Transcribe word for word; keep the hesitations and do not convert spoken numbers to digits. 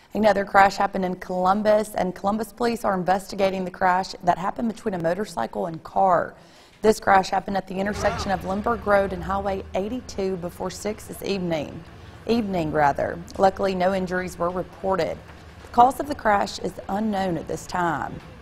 Another crash happened in Columbus, and Columbus police are investigating the crash that happened between a motorcycle and car. This crash happened at the intersection of Lindbergh Road and Highway eighty-two before six this evening. Evening, rather. Luckily, no injuries were reported. The cause of the crash is unknown at this time.